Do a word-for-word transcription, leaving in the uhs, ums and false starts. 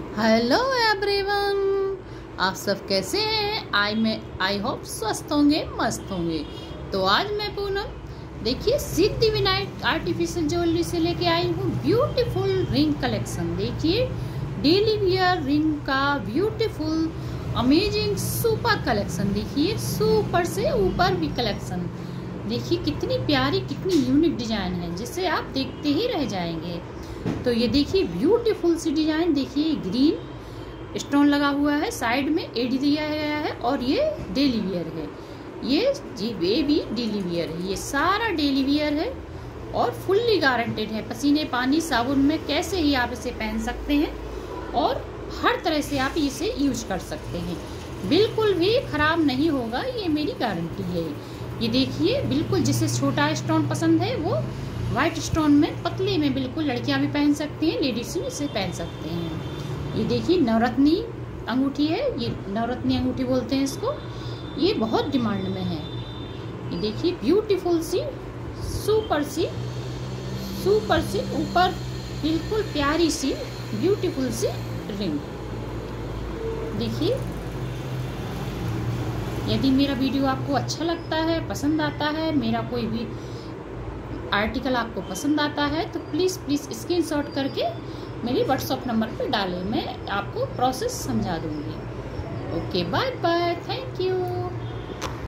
Hello everyone, आप सब कैसे हैं। आई में आई होप स्वस्थ होंगे, मस्त होंगे। तो आज मैं पूनम देखिए सिद्धि विनायक आर्टिफिशियल ज्वेलरी से लेके आई हूँ ब्यूटीफुल रिंग कलेक्शन। देखिए डेली वियर रिंग का ब्यूटीफुल अमेजिंग सुपर कलेक्शन। देखिए सुपर से ऊपर भी कलेक्शन। देखिए कितनी प्यारी कितनी यूनिक डिजाइन है जिसे आप देखते ही रह जाएंगे। तो ये देखिए ब्यूटीफुल सी डिजाइन। देखिए ग्रीन स्टोन लगा हुआ है, साइड में एडी दिया गया है और ये डेली वियर है। ये जी ये भी डेली वियर है, ये सारा डेली वियर है और फुल्ली गारंटेड है। पसीने पानी साबुन में कैसे ही आप इसे पहन सकते हैं और हर तरह से आप इसे यूज कर सकते हैं, बिल्कुल भी खराब नहीं होगा, ये मेरी गारंटी है। ये देखिए बिल्कुल जिसे छोटा स्टोन पसंद है वो व्हाइट स्टोन में पतले में बिल्कुल लड़कियां भी पहन सकती हैं, लेडीज भी इसे पहन सकते हैं। ये देखिए नवरत्नी अंगूठी है, ये नवरत्नी अंगूठी बोलते हैं इसको। ये बहुत डिमांड में है। ये देखिए ब्यूटीफुल सी सुपर सी सुपर सी ऊपर बिल्कुल प्यारी सी ब्यूटीफुल सी रिंग। देखिए यदि मेरा वीडियो आपको अच्छा लगता है, पसंद आता है, मेरा कोई भी आर्टिकल आपको पसंद आता है तो प्लीज़ प्लीज़ स्क्रीनशॉट करके मेरे व्हाट्सएप नंबर पर डालें, मैं आपको प्रोसेस समझा दूंगी। Okay bye bye, thank you.